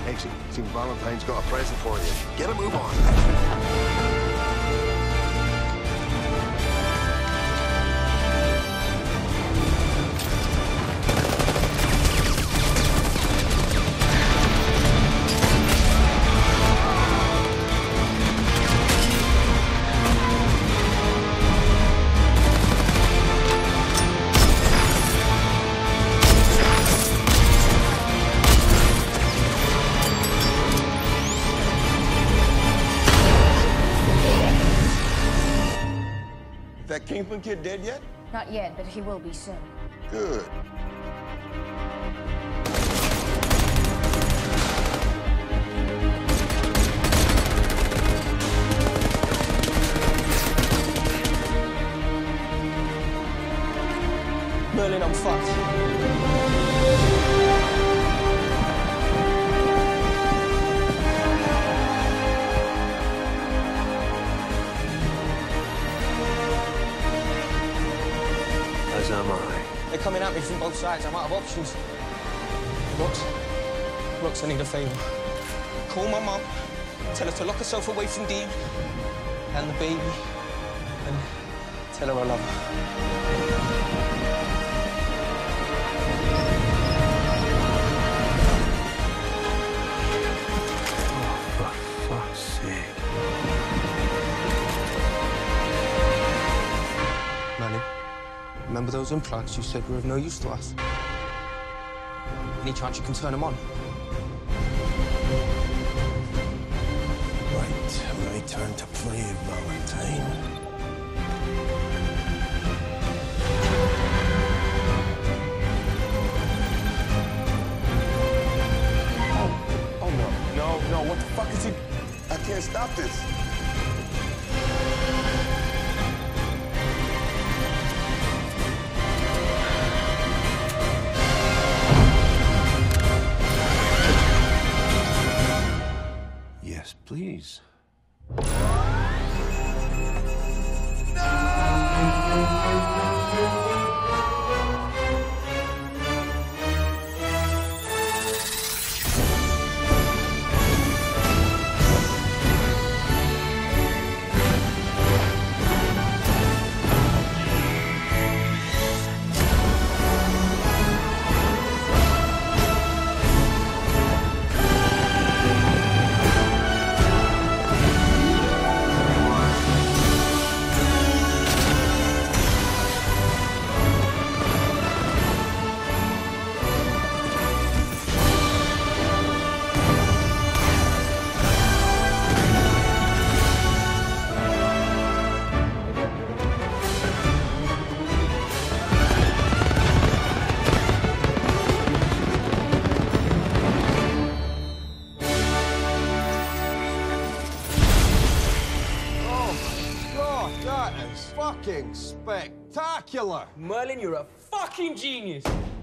Eggsy, seems Valentine's got a present for you. Get a move on. That Kingpin kid dead yet? Not yet, but he will be soon. Good. Merlin, I'm fucked. As am I. They're coming at me from both sides. I'm out of options. Rox, I need a favor. Call my mum, tell her to lock herself away from Dean and the baby, and tell her I love her. For fuck's sake. Merlin, remember those implants you said were of no use to us? Any chance you can turn them on? Right, my turn to play Valentine. Oh, no, what the fuck is he? I can't stop this. Yes, please. God, that is fucking spectacular. Merlin, you're a fucking genius.